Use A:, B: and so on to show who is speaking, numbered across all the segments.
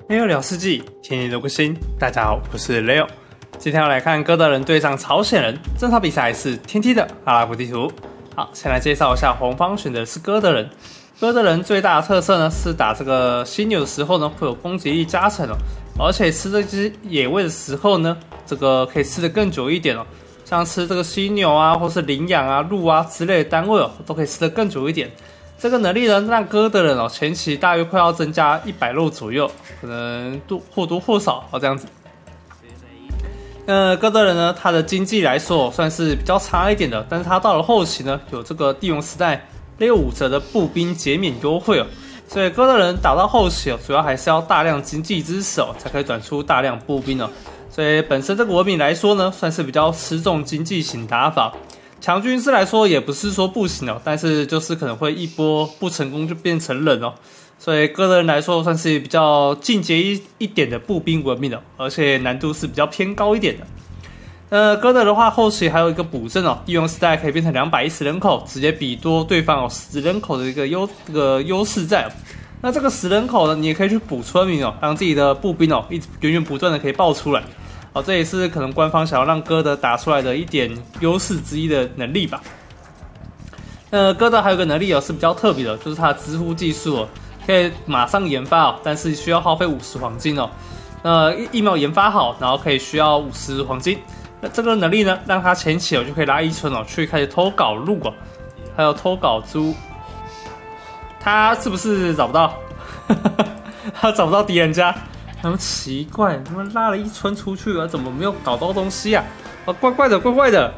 A: Leo 聊世纪，天天都更新。大家好，我是 Leo。今天要来看哥德人对上朝鲜人，这场比赛是天梯的阿拉伯地图。好，先来介绍一下红方选的是哥德人。哥德人最大的特色呢是打这个犀牛的时候呢会有攻击力加成哦，而且吃这只野味的时候呢，这个可以吃得更久一点哦。像吃这个犀牛啊，或是羚羊啊、鹿啊之类的单位哦，都可以吃得更久一点。这个能力呢，让哥德人哦前期大约快要增加100肉左右，可能或多或少这样子。哥德人呢，他的经济来说算是比较差一点的，但是他到了后期呢，有这个帝王时代65折的步兵减免优惠哦，所以哥德人打到后期哦，主要还是要大量经济支持哦，才可以转出大量步兵哦。所以本身这个文明来说呢，算是比较吃重经济型打法。强军师来说也不是说不行哦，但是就是可能会一波不成功就变成冷哦，所以哥德人来说算是比较进阶一点的步兵文明哦，而且难度是比较偏高一点的。哥德的话后期还有一个补正哦，帝王时代可以变成210人口，直接比多对方10人口的一个优势在哦。那这个10人口呢，你也可以去补村民哦，让自己的步兵哦一直源源不断的可以爆出来。哦，这也是可能官方想要让哥德打出来的一点优势之一的能力吧。哥德还有个能力哦是比较特别的，就是它的直呼技术哦，可以马上研发哦，但是需要耗费50黄金哦。疫苗研发好，然后可以需要50黄金。那这个能力呢，让他前期哦就可以拉一村哦去开始偷搞鹿哦，还有偷搞猪。他是不是找不到？他找不到敌人家。他们奇怪，他们拉了一村出去了，怎么没有搞到东西啊？怪怪的，怪怪的。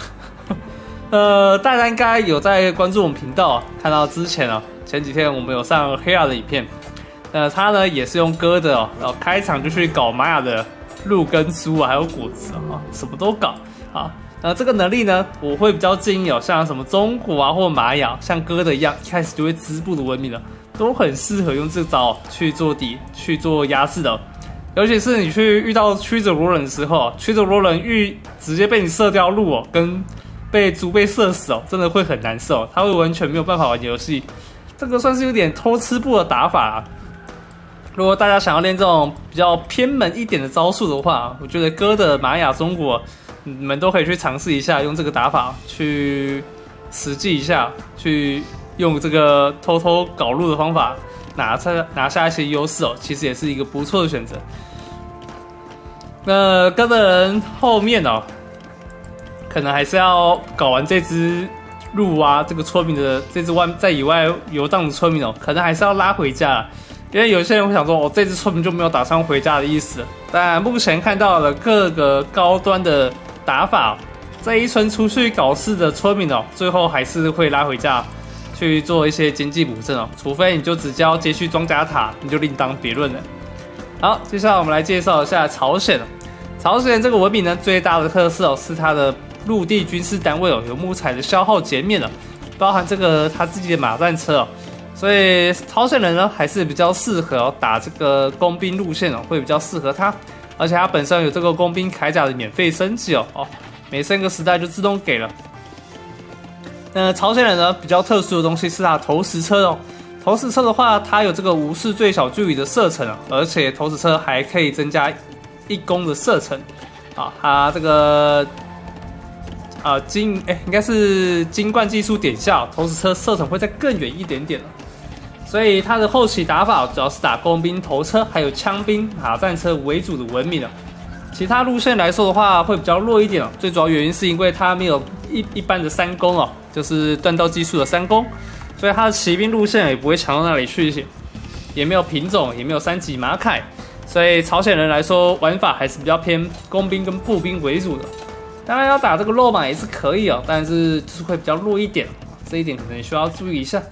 A: 大家应该有在关注我们频道啊，看到之前啊，前几天我们有上黑亚的影片，他呢也是用哥的哦，然后开场就去搞玛雅的鹿跟猪啊，还有果子啊，什么都搞啊。这个能力呢，我会比较建议哦，像什么中国啊或玛雅，像哥的一样，一开始就会织布的文明了。都很适合用这招去做压制的，尤其是你去遇到曲折罗人的时候，曲折罗人直接被你射掉鹿哦，跟被猪被射死哦，真的会很难受，他会完全没有办法玩游戏。这个算是有点偷吃布的打法啦。如果大家想要练这种比较偏门一点的招数的话，我觉得哥的玛雅中国，你们都可以去尝试一下，用这个打法去实际一下，去用这个偷偷搞路的方法拿下一些优势哦，其实也是一个不错的选择。那哥德人后面哦，可能还是要搞完这只鹿啊，这个村民的这只在野外游荡的村民哦，可能还是要拉回家啦，因为有些人会想说，哦，这只村民就没有打算回家的意思了。但目前看到了各个高端的打法，这一村出去搞事的村民哦，最后还是会拉回家。去做一些经济补正哦，除非你就只交接续装甲塔，你就另当别论了。好，接下来我们来介绍一下朝鲜。朝鲜这个文明呢，最大的特色哦是它的陆地军事单位哦，有木材的消耗减免了，包含这个他自己的马战车哦，所以朝鲜人呢还是比较适合哦打这个工兵路线哦，会比较适合他，而且它本身有这个工兵铠甲的免费升级哦，每升个时代就自动给了。朝鲜人呢比较特殊的东西是它的投石车哦。投石车的话，它有这个无视最小距离的射程啊，而且投石车还可以增加1攻的射程啊。它这个应该是金冠技术点下，投石车射程会再更远一点点。所以它的后期打法主要是打工兵、头车还有枪兵、马战车为主的文明了。其他路线来说的话，会比较弱一点哦。最主要原因是因为它没有一般的3攻哦，就是锻造技术的3攻，所以它的骑兵路线也不会强到哪里去，也没有品种，也没有3级马铠，所以朝鲜人来说玩法还是比较偏工兵跟步兵为主的。当然要打这个肉马也是可以哦，但是就是会比较弱一点，这一点可能需要注意一下。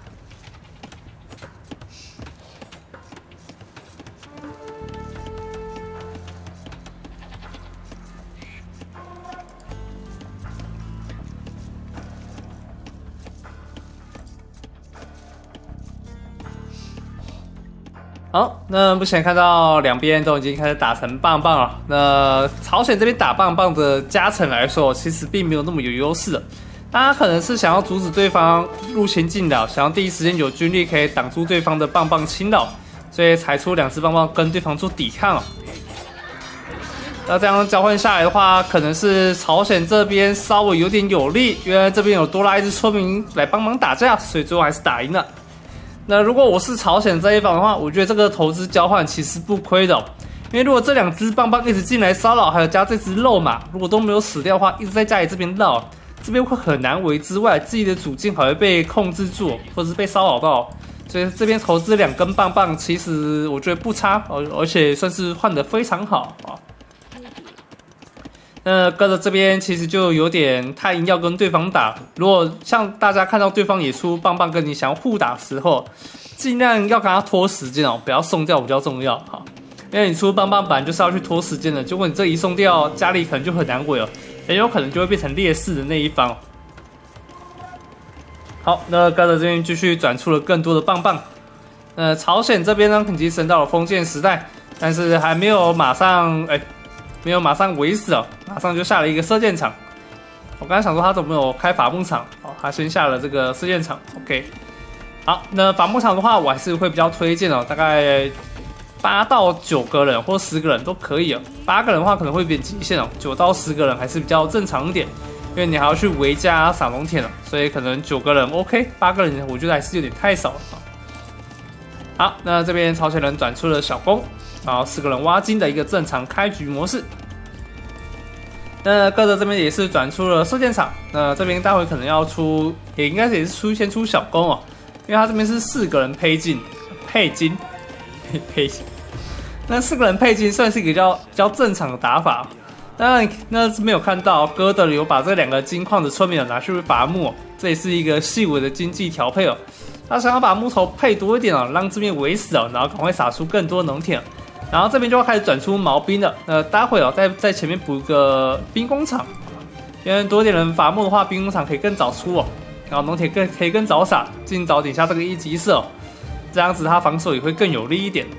A: 好，那目前看到两边都已经开始打成棒棒了。那朝鲜这边打棒棒的加成来说，其实并没有那么有优势了。大家可能是想要阻止对方入侵进扰，想要第一时间有军力可以挡住对方的棒棒侵扰， 所以才出2只棒棒跟对方做抵抗哦。那这样交换下来的话，可能是朝鲜这边稍微有点有利，因为这边有多拉一只村民来帮忙打架，所以最后还是打赢了。那如果我是朝鲜这一方的话，我觉得这个投资交换其实不亏的哦，因为如果这2只棒棒一直进来骚扰，还有加这只肉马，如果都没有死掉的话，一直在家里这边绕，这边会很难为之外，自己的主境还会被控制住，或者是被骚扰到。所以这边投资2根棒棒，其实我觉得不差，而且算是换得非常好啊。那哥的这边其实就有点太硬要跟对方打。如果像大家看到对方也出棒棒跟你想要互打的时候，尽量要跟他拖时间哦，不要送掉比较重要哈。因为你出棒棒板就是要去拖时间的，结果你这一送掉，家里可能就很难为哦，很有可能就会变成劣势的那一方。好，那哥的这边继续转出了更多的棒棒。朝鲜这边呢已经升到了封建时代，但是还没有马上没有马上围死哦，马上就下了一个射箭场。我刚才想说他怎么没有开伐木场哦，他先下了这个射箭场。OK， 好，那伐木场的话，我还是会比较推荐哦，大概8到9个人或10个人都可以哦。8个人的话可能会有点极限哦，9到10个人还是比较正常一点，因为你还要去围家撒农田哦，所以可能9个人 OK，8个人我觉得还是有点太少了。好，那这边朝鲜人转出了小弓。然后4个人挖金的一个正常开局模式。那哥的这边也是转出了射箭场，那这边待会可能要出，也应该是先出小弓哦，因为他这边是4个人配金。那4个人配金算是一个比较正常的打法。当然，那没有看到哥的有把这2个金矿的村民拿去伐木哦，这也是一个细微的经济调配哦。他想要把木头配多一点哦，让这边围死哦，然后赶快撒出更多农田。然后这边就要开始转出毛兵了。待会哦，在前面补一个兵工厂，因为多一点人伐木的话，兵工厂可以更早出哦，然后农田可以更早撒，尽早点下这个1级射哦，这样子他防守也会更有利一点。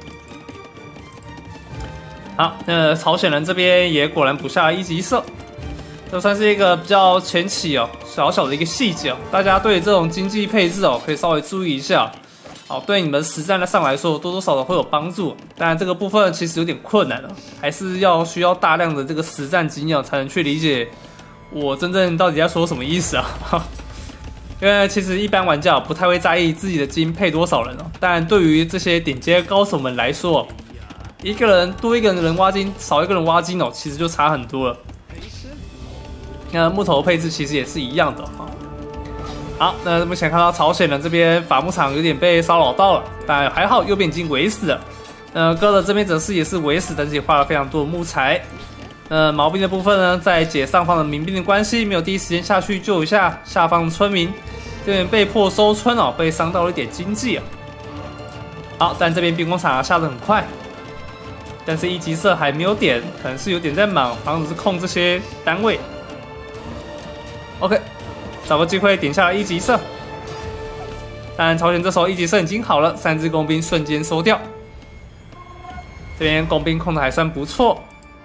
A: 好，那朝鲜人这边也果然补下了1级射，这算是一个比较前期哦，小小的一个细节哦，大家对这种经济配置哦，可以稍微注意一下。好，对你们实战上来说，多多少少会有帮助。当然，这个部分其实有点困难了，还是需要大量的这个实战经验才能去理解我真正到底在说什么意思啊。因为其实一般玩家不太会在意自己的金配多少人哦，但对于这些顶尖高手们来说，一个人多一个人挖金，少一个人挖金哦，其实就差很多了。那木头配置其实也是一样的啊。好，那目前看到朝鲜人这边伐木场有点被骚扰到了，但还好右边已经围死了。哥的这边则是也是围死，但是也花了非常多的木材。毛兵的部分呢，在解上方的民兵的关系，没有第一时间下去救一下下方的村民，这边被迫收村哦，被伤到了一点经济啊。好，但这边兵工厂下得很快，但是1级射还没有点，可能是有点在忙，好像是控这些单位。OK。找个机会点下了1级射，但朝鲜这时候1级射已经好了，3只工兵瞬间收掉。这边工兵控的还算不错。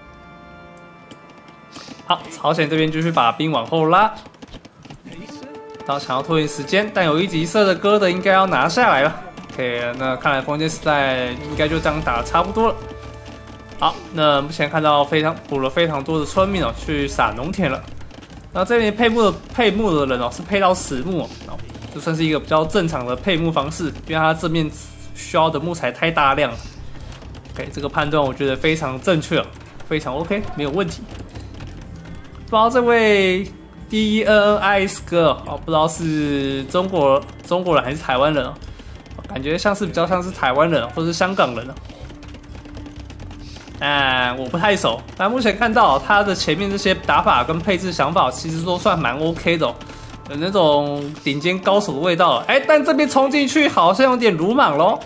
A: 好，朝鲜这边继续把兵往后拉，然后想要拖延时间，但有1级射的哥的应该要拿下来了。OK， 那看来封建时代应该就这样打得差不多了。好，那目前看到补了非常多的村民哦，去撒农田了。然后这边配木的人哦，是配到10木哦，就算是一个比较正常的配木方式，因为它正面需要的木材太大量了。OK， 这个判断我觉得非常正确哦，非常 OK， 没有问题。不知道这位 DNNIS 哥哦，不知道是中国人还是台湾人哦，感觉比较像是台湾人或是香港人哦。我不太熟，但目前看到他的前面这些打法跟配置想法，其实都算蛮 OK 的哦，有那种顶尖高手的味道。但这边冲进去好像有点鲁莽咯，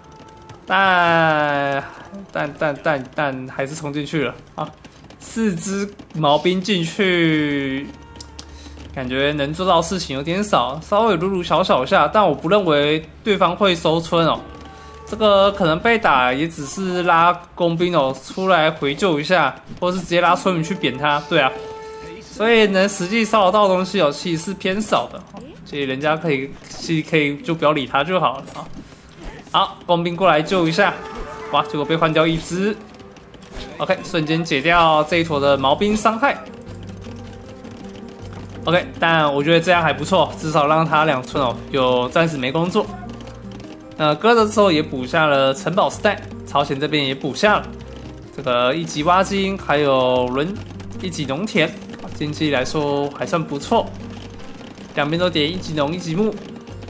A: 但还是冲进去了啊！4只毛兵进去，感觉能做到事情有点少，稍微鲁小一下，但我不认为对方会收村哦。这个可能被打也只是拉工兵哦出来回救一下，或是直接拉村民去扁他。对啊，所以能实际骚扰到的东西哦，其实是偏少的，所以人家可以就不要理他就好了啊。 好，工兵过来救一下，哇，结果被换掉一只。OK， 瞬间解掉这一坨的毛兵伤害。OK， 但我觉得这样还不错，至少让他2村有暂时没工作。割的时候也补下了城堡时代，朝鲜这边也补下了这个1级挖金，还有1级农田，经济来说还算不错。两边都点1级农1级木。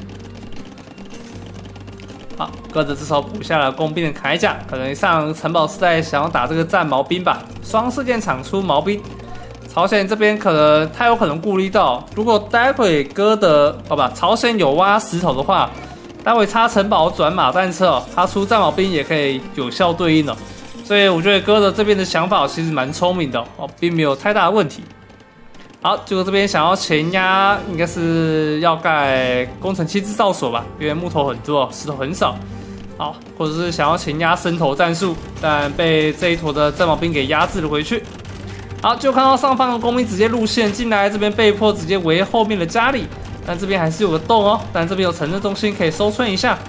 A: 好，割的这时候补下了工兵的铠甲，可能上城堡时代想要打这个战矛兵吧，双射箭场出矛兵。朝鲜这边可能他有可能顾虑到，如果待会割的朝鲜有挖石头的话，待会插城堡转马战车他出战矛兵也可以有效对应所以我觉得割的这边的想法其实蛮聪明的并没有太大的问题。好，结果这边想要前压，应该是要盖工程器制造所吧，因为木头很多，石头很少。好，或者是想要前压伸头战术，但被这一坨的战矛兵给压制了回去。好，就看到上方的工兵直接路线进来，这边被迫直接围后面的家里，但这边还是有个洞但这边有城镇中心可以收村一下。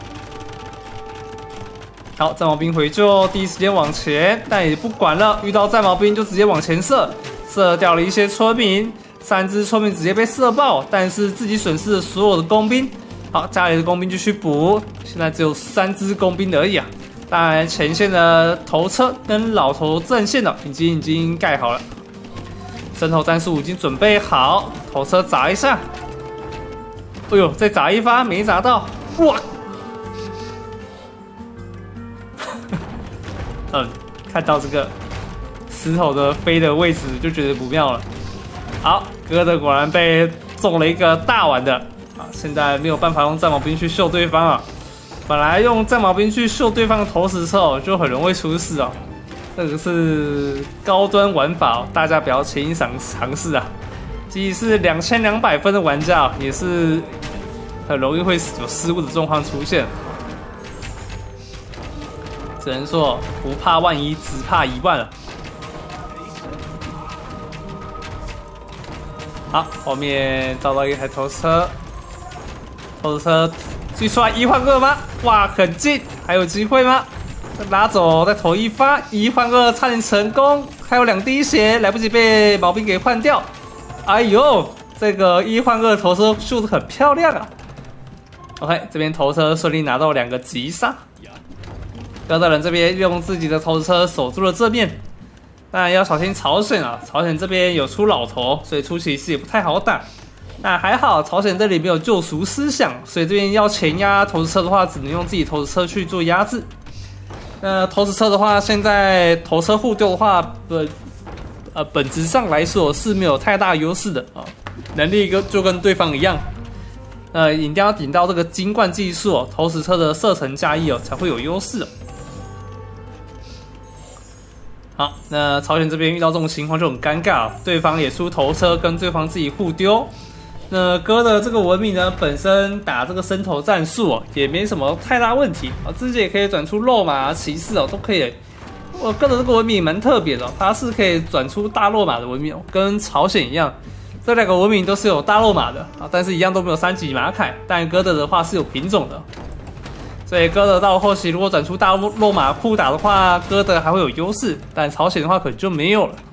A: 好，战矛兵回救，第一时间往前，但也不管了，遇到战矛兵就直接往前射。射掉了一些村民，3只村民直接被射爆，但是自己损失了所有的工兵。好，家里的工兵继续补，现在只有3只工兵而已啊。当然，前线的头车跟老头阵线已经盖好了，伸头战术已经准备好，头车砸一下。哎呦，再砸一发，没砸到，哇！看到这个石头的飞的位置就觉得不妙了。好，割的果然被中了一个大碗的现在没有办法用战矛兵去秀对方本来用战矛兵去秀对方的投石车就很容易出事这个是高端玩法大家不要轻易尝试即使是2200分的玩家也是很容易会有失误的状况出现。只能说不怕万一，只怕1万了。好，后面找到一台头车，头车追出来1换2吗？哇，很近，还有机会吗？再拿走，再投1发，1换2差点成功，还有2滴血，来不及被毛兵给换掉。哎呦，这个1换2头车秀得很漂亮OK， 这边头车顺利拿到2个击杀。割的人这边用自己的头车守住了这面，当然要小心朝鲜朝鲜这边有出老头，所以出骑士也不太好打。那还好，朝鲜这里没有救赎思想，所以这边要前压投石车的话，只能用自己投石车去做压制。投石车的话，现在投车互丢的话，本质上来说是没有太大优势的能力就跟对方一样。一定要顶到这个金冠技术投石车的射程加1才会有优势好，那朝鲜这边遇到这种情况就很尴尬对方也出头车，跟对方自己互丢。那割的这个文明呢，本身打这个伸头战术也没什么太大问题自己也可以转出肉马骑士都可以。我割的这个文明蛮特别的它是可以转出大肉马的文明跟朝鲜一样，这2个文明都是有大肉马的但是一样都没有3级马铠，但割的话是有品种的。所以割的到后期如果转出大肉马酷打的话，割的还会有优势，但朝鲜的话可能就没有了。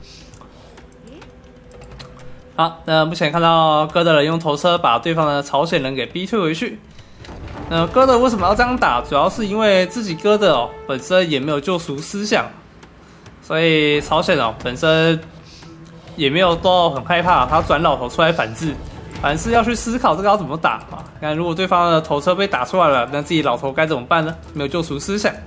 A: 好，那目前看到割的人用头车把对方的朝鲜人给逼退回去。割的为什么要这样打？主要是因为自己割的本身也没有救赎思想，所以朝鲜本身也没有都很害怕他转老头出来反制，反是要去思考这个要怎么打看如果对方的头车被打出来了，那自己老头该怎么办呢？没有救赎思想。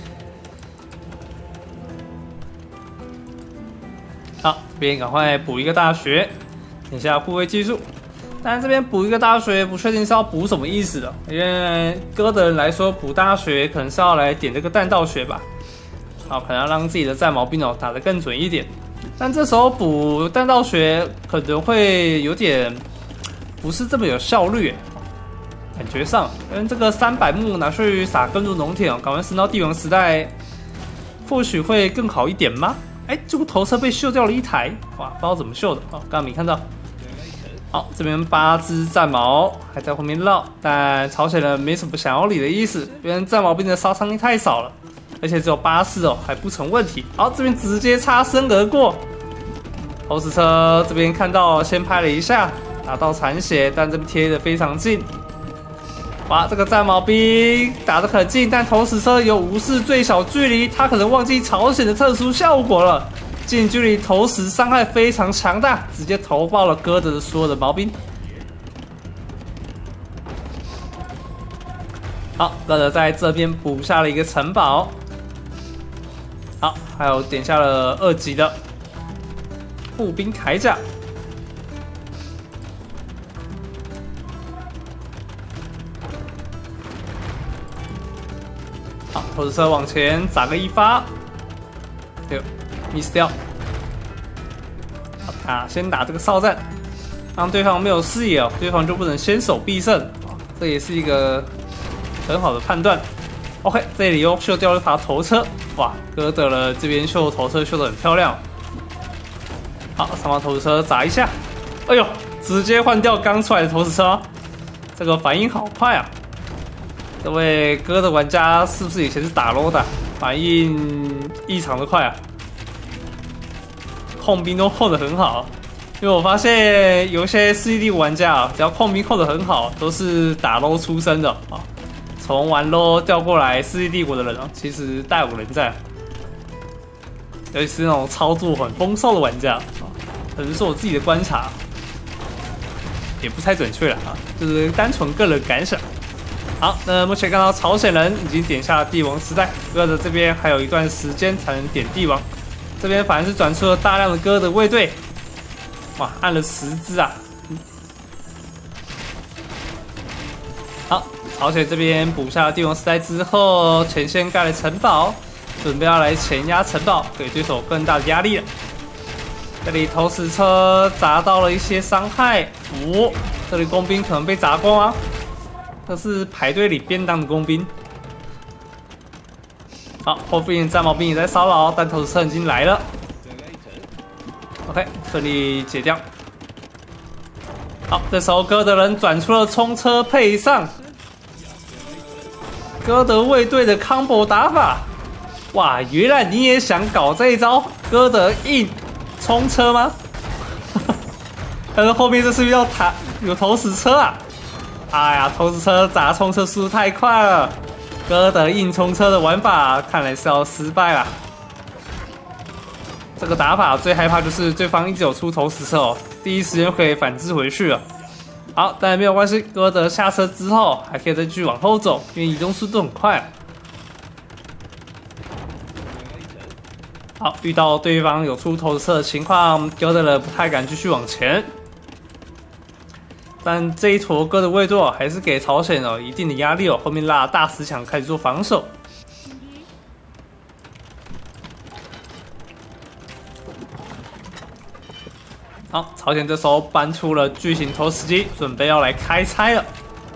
A: 好，这边赶快补一个大学，等一下护卫技术。但这边补一个大学，不确定是要补什么意思的，因为割的人来说，补大学可能是要来点这个弹道学吧。好，可能要让自己的战矛兵打得更准一点。但这时候补弹道学可能会有点不是这么有效率感觉上，因为这个300木拿去撒耕作农田赶快升到帝王时代，或许会更好一点吗？这个头车被秀掉了1台，哇，不知道怎么秀的刚刚没看到。 好，这边8只战矛还在后面绕，但朝鲜人没什么想要理的意思，因为战矛兵的杀伤力太少了，而且只有84哦，还不成问题。好，这边直接擦身而过，投石车这边看到先拍了一下，打到残血，但这边贴得非常近。哇，这个战矛兵打得很近，但投石车有无视最小距离，他可能忘记朝鲜的特殊效果了。近距离投石伤害非常强大，直接投爆了哥德的所有的矛兵。好，哥德在这边补下了一个城堡。好，还有点下了2级的步兵铠甲。好，投石车往前砸个1发，对。miss 掉，好，先打这个哨战，让对方没有视野哦，对方就不能先手必胜，这也是一个很好的判断。OK， 这里又秀掉了一发头车，哇，哥德了这边秀头车秀得很漂亮。好，3发投石车砸一下，哎呦，直接换掉刚出来的投石车，这个反应好快啊！这位哥的玩家是不是以前是打 low 的？反应异常的快啊！控兵都控得很好，因为我发现有一些4D 玩家啊，只要控兵控得很好，都是打 low 出身的啊。从玩 low 调过来4D 国的人啊，其实大有人在，尤其是那种操作很丰硕的玩家啊，可能是我自己的观察，也不太准确了啊，就是单纯个人感想。好，那目前看到朝鲜人已经点下了帝王时代，哥德这边还有一段时间才能点帝王。这边反而是转出了大量的哥德卫队，哇，按了10只啊！好，朝鲜这边补下了帝王时代之后，前线盖了城堡，准备要来前压城堡，给对手更大的压力了。这里投石车砸到了一些伤害，这里工兵可能被砸光啊！这是排队里便当的工兵。好，后面战矛兵也在骚扰，但投石车已经来了。OK， 顺利解掉。好，这时候哥德人转出了冲车配上哥德卫队的 combo 打法。哇，原来你也想搞这一招哥德硬冲车吗？但是后面这是不是要有投石车啊？哎呀，投石车砸冲车速度太快了。哥德硬冲车的玩法看来是要失败了。这个打法最害怕就是对方一直有出投石车哦，第一时间可以反制回去了。好，但没有关系，哥德下车之后还可以再继续往后走，因为移动速度很快。好，遇到对方有出投石车的情况，哥德人不太敢继续往前。但这一坨哥的卫队还是给朝鲜一定的压力哦，后面拉大石墙开始做防守。好，朝鲜这时候搬出了巨型投石机，准备要来开拆了。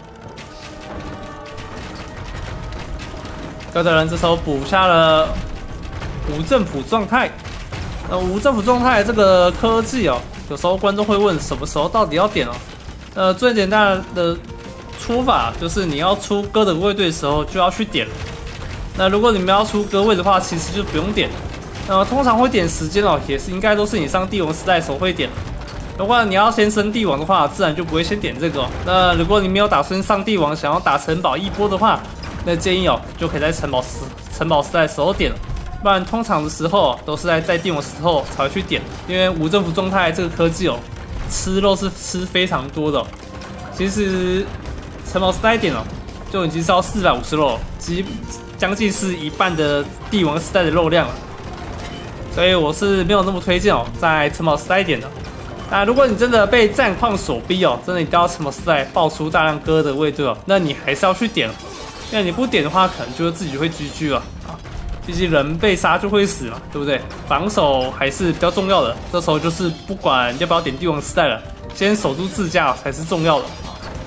A: 哥德人这时候补下了无政府状态。无政府状态这个科技哦，有时候观众会问什么时候到底要点哦？最简单的出法就是你要出哥的卫队的时候就要去点了。那如果你们要出哥卫的话，其实就不用点。通常会点时间哦，也是应该都是你上帝王时代的时候会点。如果你要先升帝王的话，自然就不会先点这个哦。那如果你没有打算上帝王，想要打城堡一波的话，那建议就可以在城堡时代的时候点了。不然通常的时候都是在帝王时候才会去点，因为无政府状态这个科技吃肉是吃非常多的。其实城堡时代点就已经是要450肉，将近是一半的帝王时代的肉量了。所以我是没有那么推荐在城堡时代点的。那如果你真的被战况所逼真的你到城堡时代爆出大量哥的卫队那你还是要去点因为你不点的话，可能就是自己会 GG 了啊。毕竟人被杀就会死嘛，对不对？防守还是比较重要的。这时候就是不管要不要点帝王时代了，先守住自家才是重要的。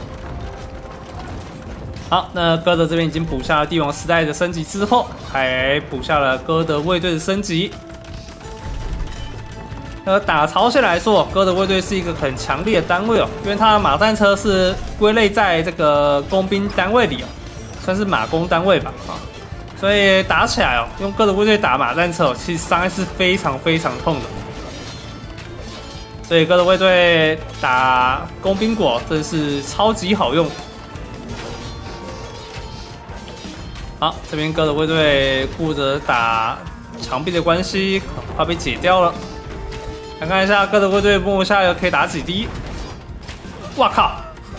A: 好，那哥德这边已经补下了帝王时代的升级之后，还补下了哥德卫队的升级。 打朝鲜来说，哥德卫队是一个很强力的单位哦，因为他的马战车是归类在这个工兵单位里哦，算是马工单位吧啊，所以打起来哦，用哥德卫队打马战车哦，其实伤害是非常非常痛的。所以哥德卫队打工兵国真是超级好用。好，这边哥德卫队顾着打墙壁的关系，快被解掉了。来看一下哥德卫队摸下又可以打几滴。哇靠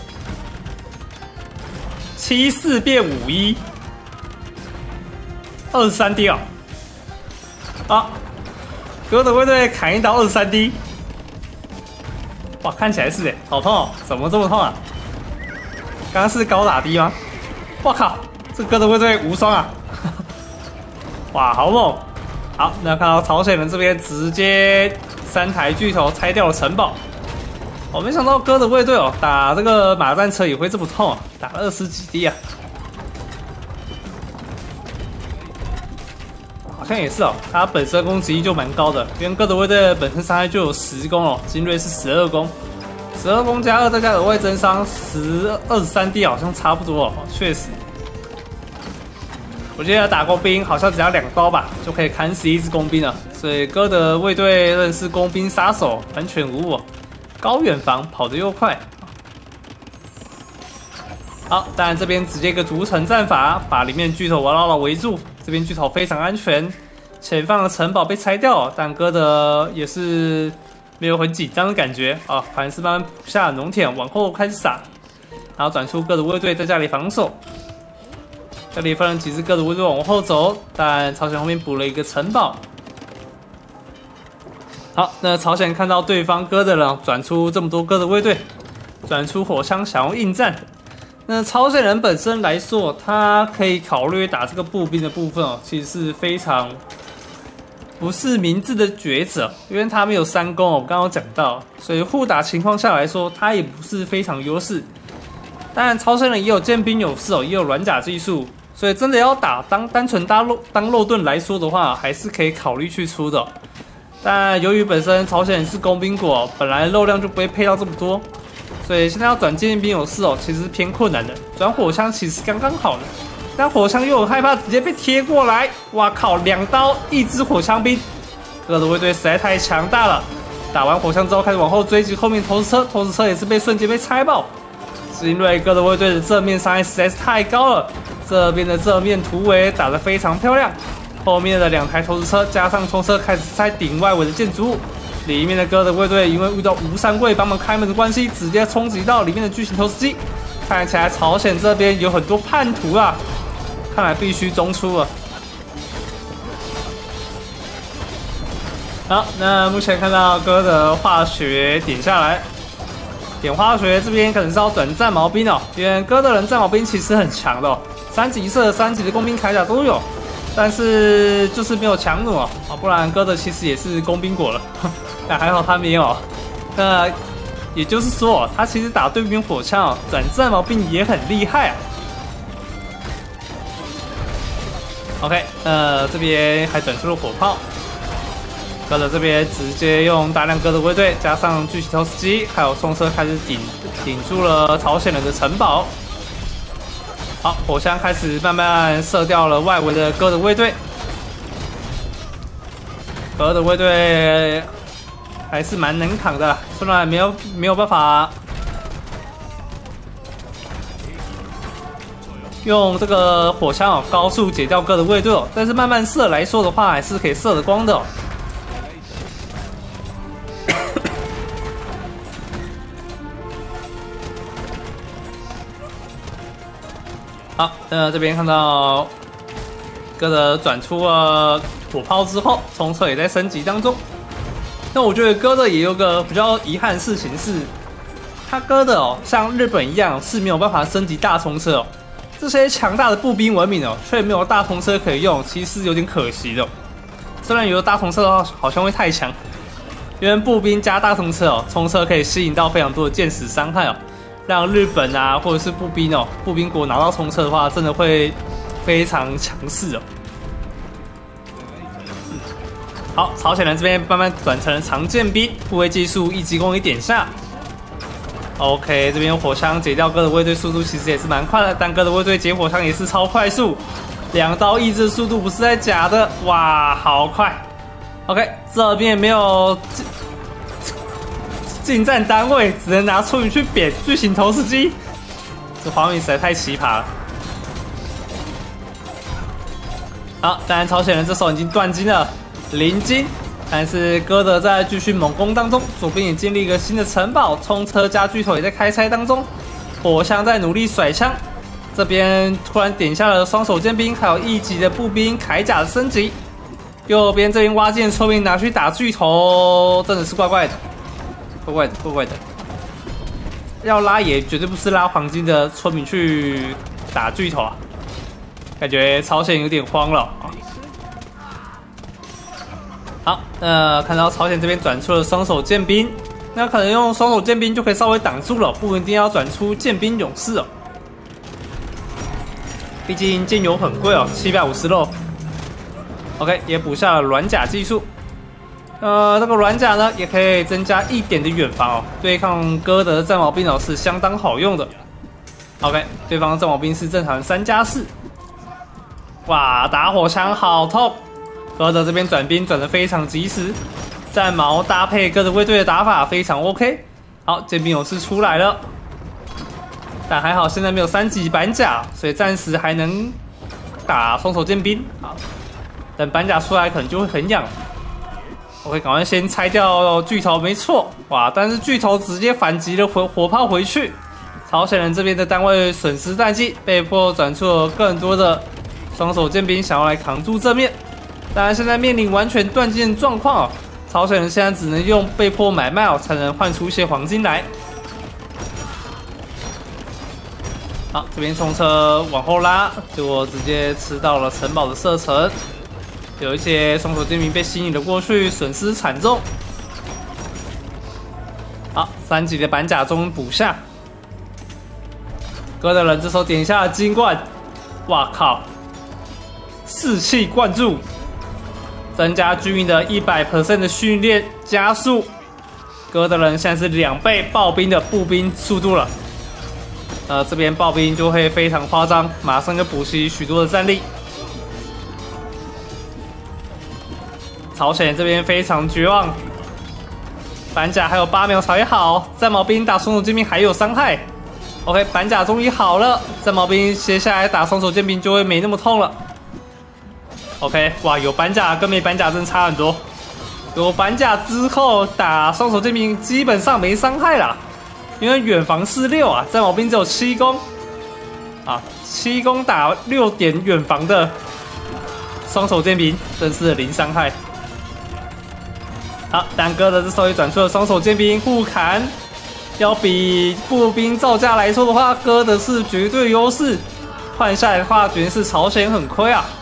A: ！74变51， 23滴哦。好，哥德卫队砍一刀23滴。哇，看起来是好痛哦！怎么这么痛啊？刚刚是高打低吗？哇靠！这哥德卫队无双啊！哇，好猛！好，那看到朝鲜人这边直接3台巨头拆掉了城堡。我没想到哥德卫队哦，打这个马战车也会这么痛啊，打了20几滴啊！好像也是哦，他本身攻击力就蛮高的，因为哥德卫队本身伤害就有10攻哦，精锐是12攻，12攻加2再加额外增伤23滴好像差不多哦，确实。我记得打工兵好像只要2刀吧，就可以砍死1只工兵了，所以哥德卫队认识工兵杀手，完全无误哦。高远防，跑得又快。好，当然这边直接一个逐城战法，把里面巨头牢牢围住。这边巨头非常安全，前方的城堡被拆掉，但哥德也是没有很紧张的感觉啊，反而是慢慢补下农田，往后开始撒，然后转出哥德卫队在这里防守。这里分了几支哥德卫队往后走，但朝鲜后面补了一个城堡。好，那朝鲜看到对方哥德人转出这么多哥德卫队，转出火枪想要应战。那朝鲜人本身来说，他可以考虑打这个步兵的部分哦，其实是非常不是明智的抉择，因为他没有3攻哦，我刚刚讲到，所以互打情况下来说，他也不是非常优势。当然，朝鲜人也有剑兵勇士哦，也有软甲技术，所以真的要打单纯当肉盾来说的话，还是可以考虑去出的哦。但由于本身朝鲜人是工兵国，本来肉量就不会配到这么多。所以现在要转剑兵勇士哦，其实是偏困难的。转火枪其实刚刚好的，但火枪又很害怕直接被贴过来。哇靠，2刀1只火枪兵，哥德卫队实在太强大了。打完火枪之后，开始往后追击后面投石车，投石车也是被瞬间被拆爆。是因为哥德卫队的正面伤害实在是太高了，这边的正面突围打得非常漂亮。后面的2台投石车加上冲车开始拆顶外围的建筑物。里面的哥德卫队因为遇到吴三桂帮忙开门的关系，直接冲击到里面的巨型投石机。看起来朝鲜这边有很多叛徒啊，看来必须中出了。好，那目前看到哥德化学点下来，点化学这边可能是要转战矛兵哦，因为哥德人战矛兵其实很强的哦，3级色、3级的工兵铠甲都有。但是就是没有强弩啊，不然哥德其实也是工兵国了，但还好他没有。那也就是说，他其实打对面火枪转战矛兵也很厉害啊。OK， 这边还转出了火炮，哥德这边直接用大量哥德卫队加上巨型投石机，还有冲车开始顶住了朝鲜人的城堡。好，火枪开始慢慢射掉了外围的哥德卫队。哥德卫队还是蛮能扛的，虽然没有办法用这个火枪高速解掉哥德卫队哦，但是慢慢射来说的话，还是可以射得光的哦。好，这边看到哥德转出了火炮之后，冲车也在升级当中。那我觉得哥德也有个比较遗憾的事情是，他哥德哦，像日本一样是没有办法升级大冲车哦。这些强大的步兵文明哦，却没有大冲车可以用，其实是有点可惜的哦。虽然有大冲车的话，好像会太强，因为步兵加大冲车哦，冲车可以吸引到非常多的箭矢伤害哦。让日本啊，或者是步兵国拿到冲车的话，真的会非常强势哦。 好，朝鲜人这边慢慢转成长剑兵，护卫技术一击攻一点下。OK， 这边火枪解掉哥的卫队速度其实也是蛮快的，但哥的卫队解火枪也是超快速，2刀抑制速度不是在假的，哇，好快。OK， 这边没有近战单位，只能拿出鱼去扁巨型投石机，这画面实在太奇葩了。好，当然朝鲜人这时候已经断金了，0金，但是哥德在继续猛攻当中，左边也建立一个新的城堡，冲车加巨头也在开拆当中，火枪在努力甩枪，这边突然点下了双手剑兵，还有1级的步兵铠甲的升级，右边这边挖进村民拿去打巨头，真的是怪怪的，怪怪的，要拉也绝对不是拉黄金的村民去打巨头啊。感觉朝鲜有点慌了啊。好，看到朝鲜这边转出了双手剑兵，那可能用双手剑兵就可以稍微挡住了，不一定要转出剑兵勇士哦。毕竟剑油很贵哦，750肉。OK， 也补下了软甲技术。这个软甲呢，也可以增加1点的远防哦，对抗哥德的战矛兵哦是相当好用的。OK， 对方的战矛兵是正常3+4。哇，打火枪好痛！哥德这边转兵转得非常及时，战矛搭配哥德卫队的打法非常 OK。好，剑兵勇士出来了，但还好现在没有3级板甲，所以暂时还能打双手剑兵。好，等板甲出来可能就会很痒。OK， 赶快先拆掉巨头，没错。哇，但是巨头直接反击了火炮回去，朝鲜人这边的单位损失战绩，被迫转出了更多的双手剑兵想要来扛住正面，当然现在面临完全断剑的状况哦，朝鲜人现在只能用被迫买卖哦，才能换出一些黄金来。好，这边冲车往后拉，结果直接吃到了城堡的射程，有一些双手剑兵被吸引了过去，损失惨重。好，3级的板甲终于补下，哥德人这时候点下了金冠，哇靠！士气灌注，增加军营的100% 的训练加速。哥德人现在是2倍暴兵的步兵速度了。这边暴兵就会非常夸张，马上就补齐许多的战力。朝鲜这边非常绝望，板甲还有8秒才好，战矛兵打双手剑兵还有伤害。OK， 板甲终于好了，战矛兵接下来打双手剑兵就会没那么痛了。OK， 哇，有板甲跟没板甲真差很多。有板甲之后打双手剑兵基本上没伤害啦，因为远防是6啊，战矛兵只有7攻啊，7攻打6点远防的双手剑兵，真是零伤害。好，但哥的这时候也转出了双手剑兵互砍，要比步兵造价来说的话，哥的是绝对优势，换下来的话，绝对是朝鲜很亏啊。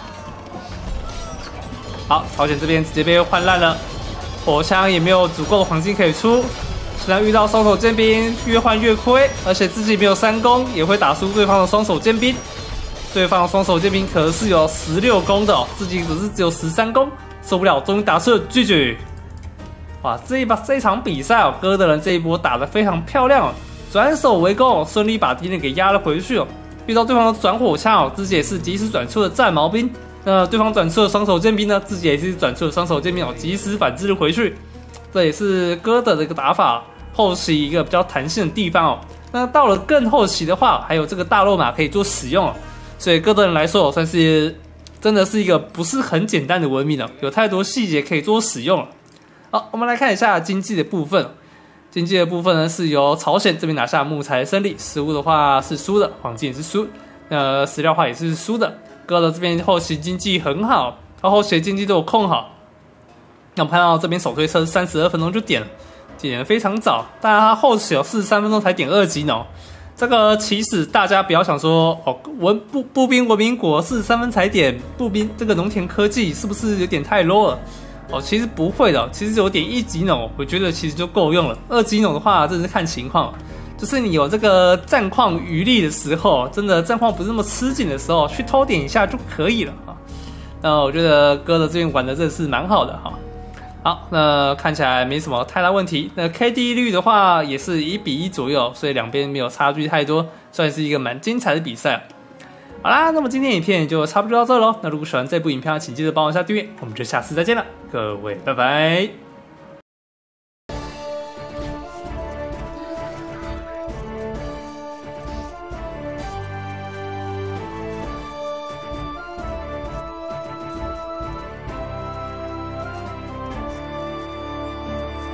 A: 好，朝鲜这边直接被换烂了，火枪也没有足够的黄金可以出。现在遇到双手剑兵，越换越亏，而且自己没有3攻，也会打输对方的双手剑兵。对方的双手剑兵可是有16攻的哦，自己只有13攻，受不了，终于打出了GG。哇，这一场比赛哦，哥德人这一波打得非常漂亮哦，转守为攻哦，顺利把敌人给压了回去哦。遇到对方的转火枪哦，自己也是及时转出了战矛兵。那对方转出了双手剑兵呢，自己也是转出了双手剑兵哦，及时反制回去。这也是哥德的一个打法，后期一个比较弹性的地方哦。那到了更后期的话，还有这个大肉马可以做使用哦，所以哥德人来说，算是真的是一个不是很简单的文明哦，有太多细节可以做使用了。好，我们来看一下经济的部分。经济的部分呢，是由朝鲜这边拿下木材的胜利，食物的话是输的，黄金也是输，饲料的话也是输的。哥德这边后期经济很好，他后期的经济都有控好。那我们看到这边手推车32分钟就点了，点得非常早，当然他后期有43分钟才点2级呢。这个其实大家不要想说哦，步兵文明国43分才点步兵，这个农田科技是不是有点太 low 了？哦，其实不会的，其实有点1级农，我觉得其实就够用了。2级农的话，真的是看情况，就是你有这个战况余力的时候，真的战况不是那么吃紧的时候，去偷点一下就可以了啊。那我觉得哥的这边玩的真的是蛮好的哈。 好，那看起来没什么太大问题。那 KD 率的话也是1:1左右，所以两边没有差距太多，算是一个蛮精彩的比赛。好啦，那么今天影片就差不多到这喽。那如果喜欢这部影片，请记得帮我下订阅，我们就下次再见了，各位，拜拜。